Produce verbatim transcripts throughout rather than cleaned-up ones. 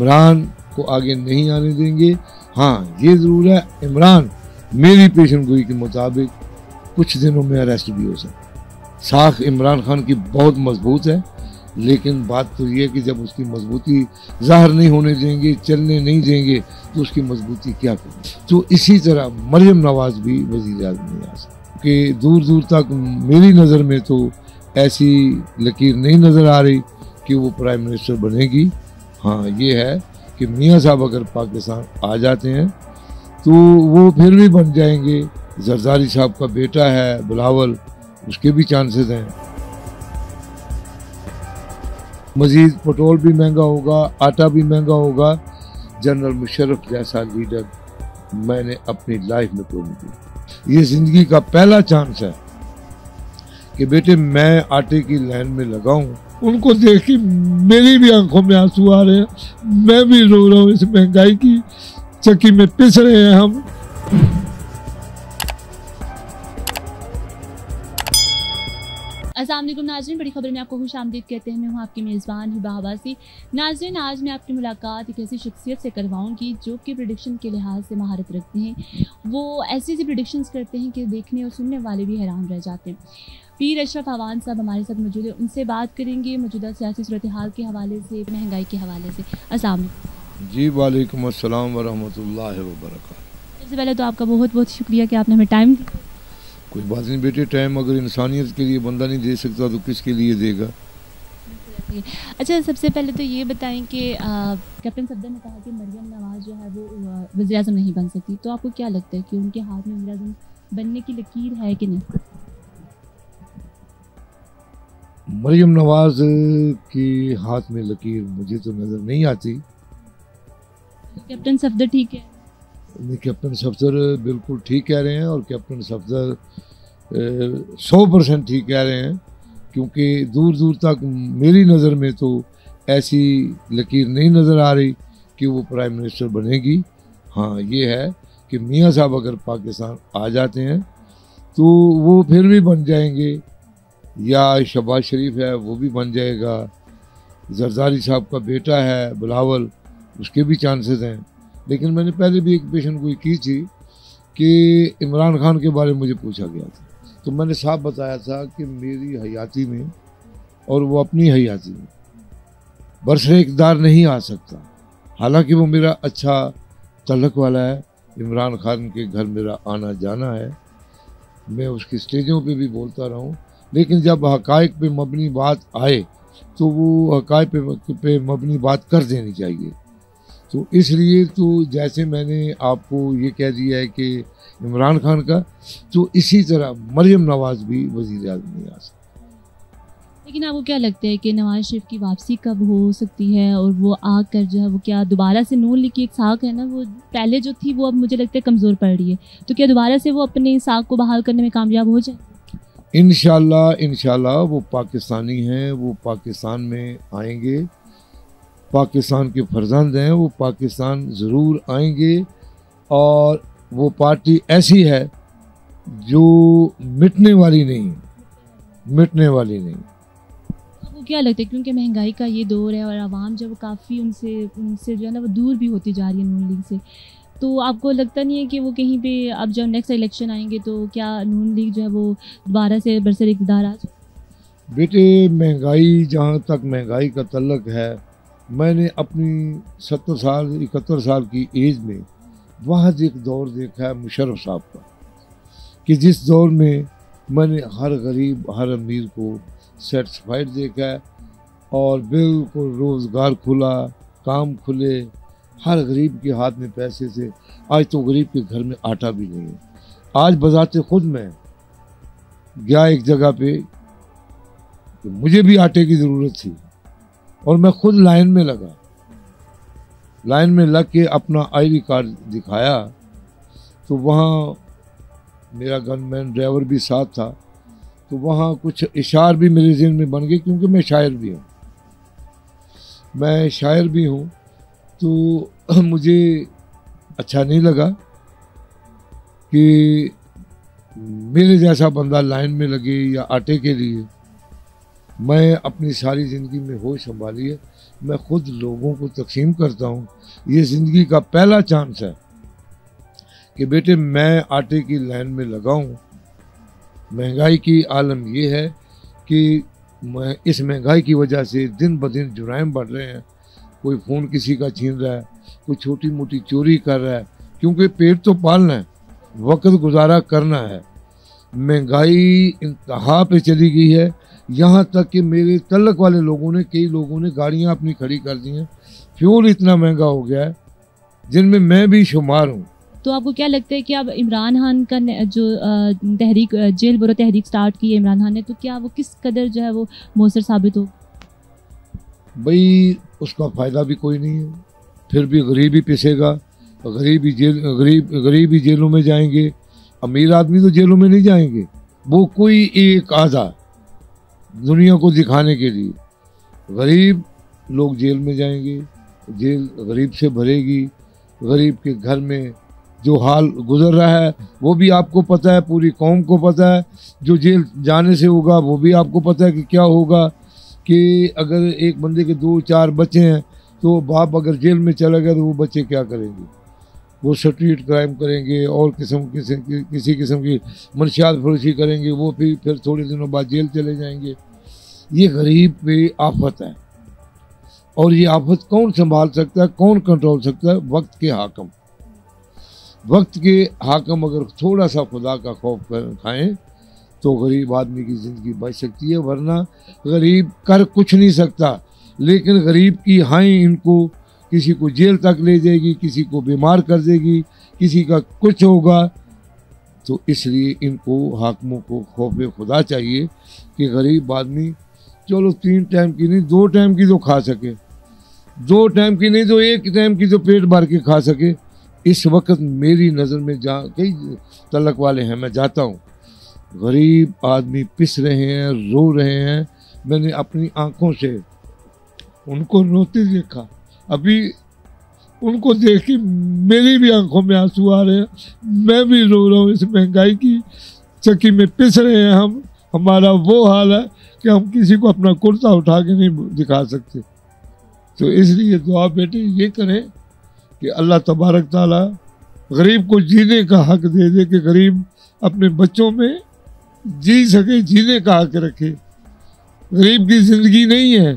इमरान को आगे नहीं आने देंगे। हाँ, ये ज़रूर है, इमरान मेरी पेशन गोई के मुताबिक कुछ दिनों में अरेस्ट भी हो सकता। साख इमरान खान की बहुत मजबूत है, लेकिन बात तो ये है कि जब उसकी मजबूती ज़ाहिर नहीं होने देंगे, चलने नहीं देंगे, तो उसकी मजबूती क्या करें। तो इसी तरह मरियम नवाज भी वज़ीर आज़म नहीं आ सकती कि दूर दूर तक मेरी नज़र में तो ऐसी लकीर नहीं नज़र आ रही कि वो प्राइम मिनिस्टर बनेगी। हाँ, ये है कि मियाँ साहब अगर पाकिस्तान आ जाते हैं तो वो फिर भी बन जाएंगे। जरदारी साहब का बेटा है बिलावल, उसके भी चांसेस हैं। मजीद पेट्रोल भी महंगा होगा, आटा भी महंगा होगा। जनरल मुशर्रफ जैसा लीडर मैंने अपनी लाइफ में कोई नहीं दिया। ये जिंदगी का पहला चांस है कि बेटे मैं आटे की लाइन में लगाऊं। उनको देख के मेरी भी आंखों में आंसू आ रहे हैं, मैं भी रो रहा हूँ। इस महंगाई की चक्की में पिस रहे हैं हम। अस्सलाम वालेकुम नाज़रीन, बड़ी खबर में आपको खुश आमदीद कहते हैं। मैं हूँ आपकी मेज़बान हिबा हवासी। नाज़रीन, आज मैं आपकी मुलाकात एक ऐसी शख्सियत से करवाऊँगी जो कि प्रेडिक्शन के लिहाज से महारत रखते हैं। वो ऐसी ऐसी प्रेडिक्शंस करते हैं कि देखने और सुनने वाले भी हैरान रह जाते हैं। पीर अशरफ अवान साहब हमारे साथ मौजूद है, उनसे बात करेंगे मौजूदा सियासी सूरत हाल के हवाले से, महंगाई के हवाले से। अस्सलाम वालेकुम। जी वालेकुम अस्सलाम वरहमतुल्लाहि वबरकातुहू। सबसे पहले तो आपका बहुत बहुत शुक्रिया कि आपने हमें टाइम दिया। कोई बात नहीं बेटे, टाइम अगर इंसानियत के लिए बंदा नहीं दे सकता तो किसके लिए देगा। अच्छा, सबसे पहले तो ये बताएं कि कैप्टन सफदर ने कहा कि मरियम नवाज जो है वो वज़ीर आज़म नहीं बन सकती, तो आपको क्या लगता है कि उनके हाथ में वज़ीर आज़म बनने की लकीर है कि नहीं? मरियम नवाज की हाथ में लकीर मुझे तो नज़र नहीं आती। कैप्टन सफदर ठीक है? कैप्टन सफदर बिल्कुल ठीक कह रहे हैं, और कैप्टन सफदर सौ परसेंट ठीक कह रहे हैं, क्योंकि दूर दूर तक मेरी नज़र में तो ऐसी लकीर नहीं नज़र आ रही कि वो प्राइम मिनिस्टर बनेगी। हाँ, ये है कि मियाँ साहब अगर पाकिस्तान आ जाते हैं तो वो फिर भी बन जाएंगे, या शहबाज शरीफ है वो भी बन जाएगा। जरदारी साहब का बेटा है बिलावल, उसके भी चांसेस हैं। लेकिन मैंने पहले भी एक पेशन गोई की थी कि इमरान खान के बारे में मुझे पूछा गया था, तो मैंने साफ बताया था कि मेरी हयाती में और वो अपनी हयाती में बरसरे इक़्तिदार नहीं आ सकता। हालांकि वो मेरा अच्छा तल्लक वाला है, इमरान खान के घर मेरा आना जाना है, मैं उसकी स्टेजों पे भी बोलता रहा हूँ। लेकिन जब हक़ाइक़ पे मबनी बात आए तो वो हक़ाइक़ पे, पे मबनी बात कर देनी चाहिए। तो इसलिए तो जैसे मैंने आपको ये कह दिया है कि इमरान खान का, तो इसी तरह मरियम नवाज भी वज़ीर आज़म नहीं आ सकती। लेकिन आपको क्या लगता है कि नवाज शरीफ की वापसी कब हो सकती है, और वो आकर जो है वो क्या दोबारा से नून लीग की एक साख है ना, वो पहले जो थी वो अब मुझे लगता है कमज़ोर पड़ रही है, तो क्या दोबारा से वो अपने साख को बहाल करने में कामयाब हो जाए? इंशाल्लाह इंशाल्लाह वो पाकिस्तानी हैं, वो पाकिस्तान में आएंगे, पाकिस्तान के फर्जंद हैं, वो पाकिस्तान ज़रूर आएंगे। और वो पार्टी ऐसी है जो मिटने वाली नहीं, मिटने वाली नहीं। आपको क्या लगता है, क्योंकि महंगाई का ये दौर है और आवाम जब काफ़ी उनसे उनसे जो है ना वो दूर भी होती जा रही है नून लीग से, तो आपको लगता नहीं है कि वो कहीं पे अब जब नेक्स्ट इलेक्शन आएंगे तो क्या नून लीग जो है वो दोबारा से बरसर इक़्तिदार आ जाए? बेटे, महंगाई जहाँ तक महंगाई का तल्लक है, मैंने अपनी सत्तर साल इकहत्तर साल की एज में वहाँ एक दौर देखा है मुशर्रफ साहब का, कि जिस दौर में मैंने हर गरीब हर अमीर को सेटिस्फाइड देखा है, और बिल्कुल रोज़गार खुला, काम खुले, हर गरीब के हाथ में पैसे थे। आज तो गरीब के घर में आटा भी नहीं है। आज बजाते खुद मैं गया एक जगह पे, तो मुझे भी आटे की ज़रूरत थी, और मैं खुद लाइन में लगा, लाइन में लग के अपना आईडी कार्ड दिखाया, तो वहाँ मेरा गनमैन ड्राइवर भी साथ था, तो वहाँ कुछ इशार भी मेरे ज़हन में बन गए, क्योंकि मैं शायर भी हूँ मैं शायर भी हूँ तो मुझे अच्छा नहीं लगा कि मेरे जैसा बंदा लाइन में लगे या आटे के लिए। मैं अपनी सारी ज़िंदगी में होश संभाली है, मैं खुद लोगों को तकसीम करता हूँ। ये ज़िंदगी का पहला चांस है कि बेटे मैं आटे की लाइन में लगाऊं। महंगाई की आलम ये है कि इस महंगाई की वजह से दिन ब दिन जुराइम बढ़ रहे हैं। कोई फ़ोन किसी का छीन रहा है, कोई छोटी मोटी चोरी कर रहा है, क्योंकि पेट तो पालना है, वक्त गुजारा करना है। महंगाई इंतहा पे चली गई है, यहाँ तक कि मेरे तल्लक वाले लोगों ने, कई लोगों ने गाड़ियाँ अपनी खड़ी कर दी हैं। फ्यूल इतना महंगा हो गया है, जिनमें मैं भी शुमार हूँ। तो आपको क्या लगता है कि अब इमरान खान का जो तहरीक जेल बरो तहरीक स्टार्ट की है इमरान खान ने, तो क्या वो किस कदर जो है वो मौसर साबित हो? भाई उसका फ़ायदा भी कोई नहीं है, फिर भी गरीब ही पिसेगा, गरीब ही जेल गरीब गरीब ही जेलों में जाएंगे। अमीर आदमी तो जेलों में नहीं जाएंगे, वो कोई एक आधा दुनिया को दिखाने के लिए। गरीब लोग जेल में जाएंगे, जेल गरीब से भरेगी। गरीब के घर में जो हाल गुजर रहा है वो भी आपको पता है, पूरी कौम को पता है। जो जेल जाने से होगा वो भी आपको पता है कि क्या होगा। कि अगर एक बंदे के दो चार बच्चे हैं तो बाप अगर जेल में चला गया तो वो बच्चे क्या करेंगे? वो स्ट्रीट क्राइम करेंगे और किस्म किसी किसी किस्म की मनशियात फरोशी करेंगे, वो भी फिर थोड़े दिनों बाद जेल चले जाएंगे। ये गरीब पे आफत है, और ये आफत कौन संभाल सकता है, कौन कंट्रोल सकता है? वक्त के हाकम। वक्त के हाकम अगर थोड़ा सा खुदा का खौफ खाएं तो गरीब आदमी की ज़िंदगी बच सकती है, वरना गरीब कर कुछ नहीं सकता। लेकिन गरीब की हाई इनको किसी को जेल तक ले जाएगी, किसी को बीमार कर देगी, किसी का कुछ होगा। तो इसलिए इनको हाकिमों को खौफ खुदा चाहिए कि गरीब आदमी चलो तीन टाइम की नहीं, दो टाइम की तो खा सके, दो टाइम की नहीं तो एक टाइम की तो पेट भर के खा सके। इस वक्त मेरी नज़र में जहाँ कई तलक वाले हैं, मैं जाता हूँ, गरीब आदमी पिस रहे हैं, रो रहे हैं। मैंने अपनी आंखों से उनको रोते देखा। अभी उनको देख के मेरी भी आंखों में आंसू आ रहे हैं, मैं भी रो रहा हूँ। इस महंगाई की चक्की में पिस रहे हैं हम। हमारा वो हाल है कि हम किसी को अपना कुर्ता उठा के नहीं दिखा सकते। तो इसलिए दुआ बेटे ये करें कि अल्लाह तबारक ताला गरीब को जीने का हक दे दे, कि गरीब अपने बच्चों में जी सके, जीने का हक रखे। गरीब की ज़िंदगी नहीं है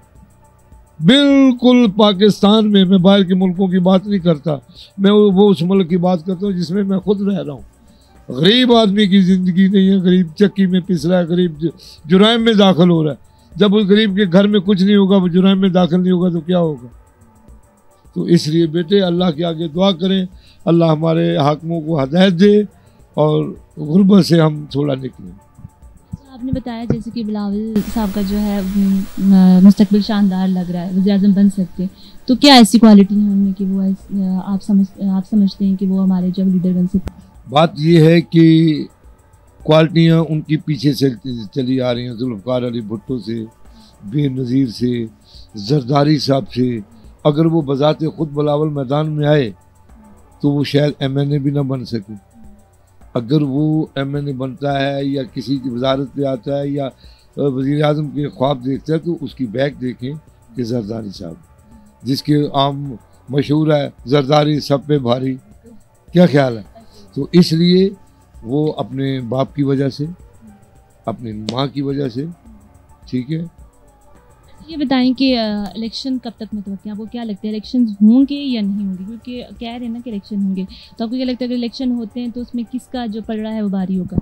बिल्कुल पाकिस्तान में। मैं बाहर के मुल्कों की बात नहीं करता, मैं वो, वो उस मुल्क की बात करता हूँ जिसमें मैं खुद रह रहा हूँ। गरीब आदमी की ज़िंदगी नहीं है। गरीब चक्की में पिस रहा है, गरीब जुराइम में दाखिल हो रहा है। जब उस गरीब के घर में कुछ नहीं होगा, वो जुराइम में दाखिल नहीं होगा तो क्या होगा? तो इसलिए बेटे अल्लाह के आगे दुआ करें, अल्लाह हमारे हाकिमों को हिदायत दे और गुर्बत से हम थोड़ा निकलें। आपने बताया जैसे कि बिलावल साहब का जो है मुस्तकबिल शानदार लग रहा है, वज़ीर आज़म बन सकते, तो क्या ऐसी क्वालिटी है उनमें कि वो आप समझ आप समझते हैं कि वो हमारे जब लीडर बन सकते? बात ये है कि क्वालिटियाँ उनकी पीछे से चली आ रही हैं, जुल्फ़िकार अली भुट्टो से, बेनज़ीर से, जरदारी साहब से। अगर वो बज़ाते खुद बिलावल मैदान में आए तो वो शायद एम एन ए भी ना बन सके। अगर वो एम एन ए बनता है या किसी की वजारत पे आता है या वज़ीर आज़म के ख्वाब देखता है तो उसकी बैक देखें कि जरदारी साहब, जिसके आम मशहूर है जरदारी सब पे भारी। क्या ख्याल है? तो इसलिए वो अपने बाप की वजह से, अपनी माँ की वजह से, ठीक है। ये बताएं कि इलेक्शन कब तक मतलब आपको क्या लगता है, इलेक्शन होंगे या नहीं होंगे? क्योंकि कह रहे हैं ना कि इलेक्शन होंगे, तो आपको क्या लगता है अगर इलेक्शन होते हैं तो उसमें किसका जो पलड़ा है वो भारी होगा?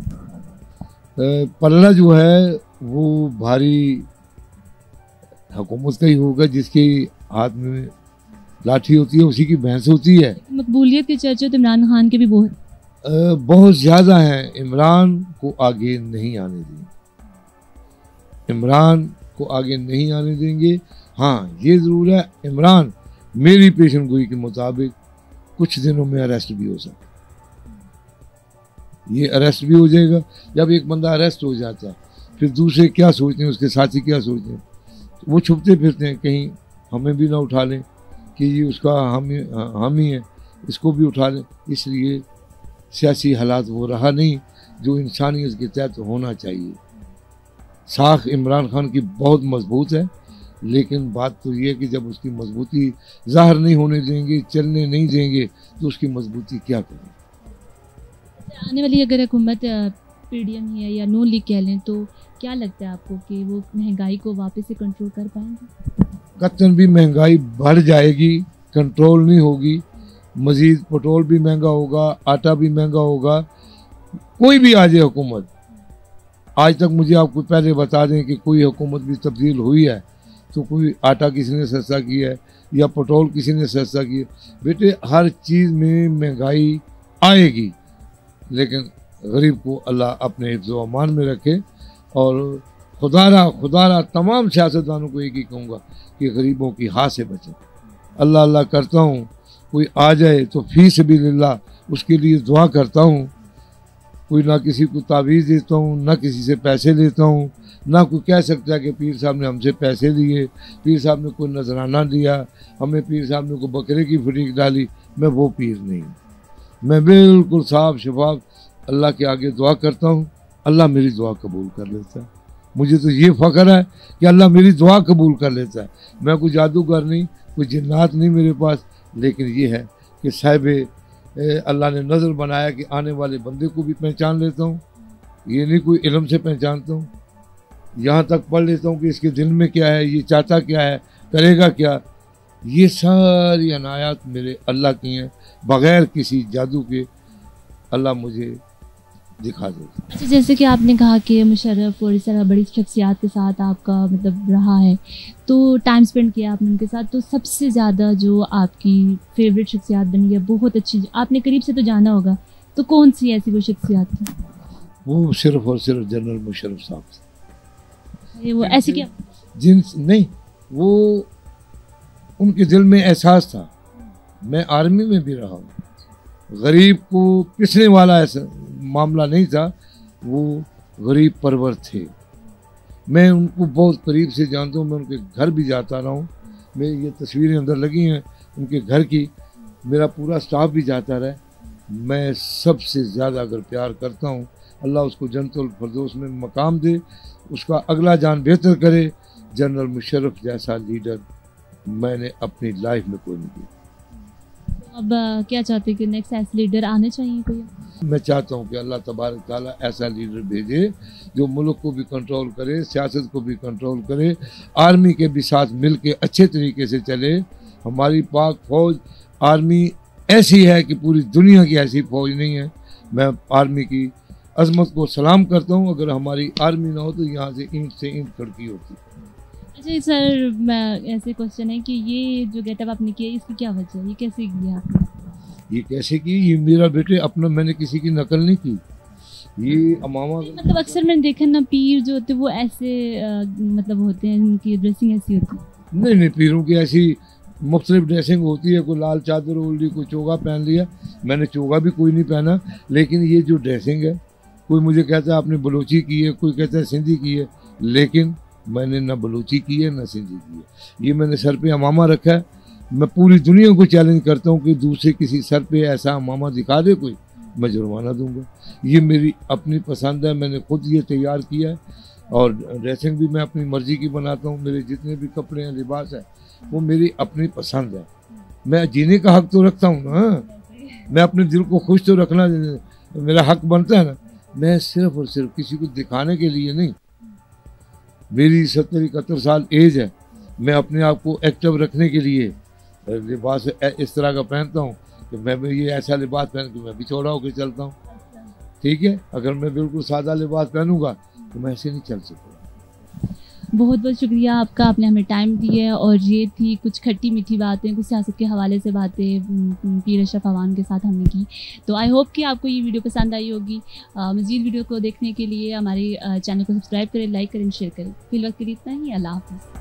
पलड़ा जो है वो भारी हुकूमत का ही होगा, जिसके हाथ में लाठी होती है उसी की भैंस होती है। मकबूलियत के चर्चे तो इमरान खान के भी बहुत बहुत ज़्यादा हैं। इमरान को आगे नहीं आने देंगे, इमरान को आगे नहीं आने देंगे। हाँ ये ज़रूर है, इमरान मेरी पेशन गोई के मुताबिक कुछ दिनों में अरेस्ट भी हो सकता है। ये अरेस्ट भी हो जाएगा। जब एक बंदा अरेस्ट हो जाता है फिर दूसरे क्या सोचते हैं, उसके साथी क्या सोचते हैं, वो छुपते फिरते हैं कहीं हमें भी ना उठा लें कि ये उसका हम हम ही है, इसको भी उठा लें। इसलिए सियासी हालात वो रहा नहीं जो इंसानियत के तहत होना चाहिए। साख इमरान खान की बहुत मजबूत है, लेकिन बात तो ये है कि जब उसकी मजबूती ज़ाहिर नहीं होने देंगे, चलने नहीं देंगे, तो उसकी मजबूती क्या करें। आने वाली अगर हुकूमत पीडीएम है या नून लीग कह लें, तो क्या लगता है आपको कि वो महंगाई को वापस से कंट्रोल कर पाएंगे? कतन भी महंगाई बढ़ जाएगी, कंट्रोल नहीं होगी। मज़ीद पेट्रोल भी महंगा होगा, आटा भी महंगा होगा। कोई भी आ जाए हुकूमत, आज तक मुझे आपको पहले बता दें कि कोई हुकूमत भी तब्दील हुई है तो कोई आटा किसी ने सस्ता किया है या पेट्रोल किसी ने सस्ता किया। बेटे हर चीज़ में महंगाई आएगी, लेकिन गरीब को अल्लाह अपने हिफ्ज़ व अमान में रखे। और खुदारा खुदारा तमाम सियासतदानों को एक ही कहूँगा कि गरीबों की हाथ से बचें। अल्लाह अल्लाह करता हूँ, कोई आ जाए तो फी सबिलिल्लाह उसके लिए दुआ करता हूँ। कोई ना किसी को तावीज़ देता हूँ, ना किसी से पैसे लेता हूँ, ना कोई कह सकता है कि पीर साहब ने हमसे पैसे लिए, पीर साहब ने कोई नजराना दिया, हमें पीर साहब ने कोई बकरे की फरीक डाली। मैं वो पीर नहीं, मैं बिल्कुल साफ शफाफ अल्लाह के आगे दुआ करता हूँ, अल्लाह मेरी दुआ कबूल कर लेता है। मुझे तो ये फ़ख्र है कि अल्लाह मेरी दुआ कबूल कर लेता है। मैं कोई जादूगर नहीं, कोई जिन्नात नहीं मेरे पास, लेकिन ये है कि साहिब अल्लाह ने नज़र बनाया कि आने वाले बंदे को भी पहचान लेता हूँ। ये नहीं कोई इल्म से पहचानता हूँ, यहाँ तक पढ़ लेता हूँ कि इसके दिल में क्या है, ये चाहता क्या है, करेगा क्या। ये सारी अनायात मेरे अल्लाह की हैं, बग़ैर किसी जादू के अल्लाह मुझे दिखा देता। अच्छा, जैसे कि आपने कहा कि मुशर्रफ और इस तरह बड़ी शख्सियात के साथ आपका मतलब रहा है, तो टाइम स्पेंड किया आपने उनके साथ, तो सबसे ज़्यादा जो आपकी फेवरेट शख्सियात बनी है, बहुत अच्छी, आपने करीब से तो जाना होगा, तो कौन सी ऐसी वो शख्सियात थी? वो सिर्फ और सिर्फ जनरल मुशर्रफ साहब थे। वो ऐसे क्या जिन नहीं, वो उनके दिल में एहसास था। मैं आर्मी में भी रहा हूँ, गरीब को पिसने वाला ऐसा मामला नहीं था, वो गरीब परवर थे। मैं उनको बहुत करीब से जानता हूँ, मैं उनके घर भी जाता रहा हूँ। मेरी ये तस्वीरें अंदर लगी हैं उनके घर की, मेरा पूरा स्टाफ भी जाता रहा। मैं सबसे ज़्यादा अगर प्यार करता हूँ, अल्लाह उसको जन्नतुल फरदौस में मकाम दे, उसका अगला जान बेहतर करे। जनरल मुशर्रफ जैसा लीडर मैंने अपनी लाइफ में कोई नहीं किया। अब आ, क्या चाहते हैं कि नेक्स्ट ऐसे लीडर आने चाहिए कोई? मैं चाहता हूँ कि अल्लाह तबारक ताला ऐसा लीडर भेजे जो मुल्क को भी कंट्रोल करे, सियासत को भी कंट्रोल करे, आर्मी के भी साथ मिल के अच्छे तरीके से चले। हमारी पाक फौज आर्मी ऐसी है कि पूरी दुनिया की ऐसी फौज नहीं है। मैं आर्मी की अजमत को सलाम करता हूँ। अगर हमारी आर्मी ना हो तो यहाँ से ईंट से ईंट खड़की होती। अच्छा सर, मैं ऐसे क्वेश्चन है कि ये जो गेटअप आपने किया, इसकी क्या वजह है, ये कैसे किया आपने? ये कैसे की? ये मेरा बेटे अपना, मैंने किसी की नकल नहीं की। ये अमामा मतलब अक्सर मैंने देखा ना, पीर जो होते हैं वो ऐसे आ, मतलब होते हैं, उनकी ड्रेसिंग ऐसी होती है। नहीं नहीं, पीरों की ऐसी मुख्तलिफ ड्रेसिंग होती है। कोई लाल चादर ओढ़ ली, कोई चोगा पहन लिया। मैंने चोगा भी कोई नहीं पहना, लेकिन ये जो ड्रेसिंग है, कोई मुझे कहता है आपने बलूची की है, कोई कहता है सिंधी की है, लेकिन मैंने ना बलूची की है ना सिंधी की है। ये मैंने सर पे अमामा रखा है। मैं पूरी दुनिया को चैलेंज करता हूँ कि दूसरे किसी सर पे ऐसा अमामा दिखा दे कोई, मैं जुर्माना दूंगा। ये मेरी अपनी पसंद है, मैंने खुद ये तैयार किया है। और ड्रेसिंग भी मैं अपनी मर्जी की बनाता हूँ। मेरे जितने भी कपड़े हैं, लिबास है, वो मेरी अपनी पसंद है। मैं जीने का हक तो रखता हूँ ना, मैं अपने दिल को खुश तो रखना मेरा हक बनता है ना। मैं सिर्फ और सिर्फ किसी को दिखाने के लिए नहीं। मेरी सत्तर इकहत्तर साल एज है, मैं अपने आप को एक्टिव रखने के लिए लिबास इस तरह का पहनता हूँ कि मैं ये ऐसा लिबास पहन के मैं भी चौड़ा होकर चलता हूँ। ठीक है, अगर मैं बिल्कुल सादा लिबास पहनूंगा तो मैं ऐसे नहीं चल सकता। बहुत बहुत शुक्रिया आपका, आपने हमें टाइम दिया। और ये थी कुछ खट्टी मीठी बातें, कुछ सियासत के हवाले से बातें पीर अशरफ अवान के साथ हमने की। तो आई होप कि आपको ये वीडियो पसंद आई होगी। मज़ीद वीडियो को देखने के लिए हमारे चैनल को सब्सक्राइब करें, लाइक करें, शेयर करें। फिलहाल के लिए इतना ही। अल्लाह हाफ़िज़।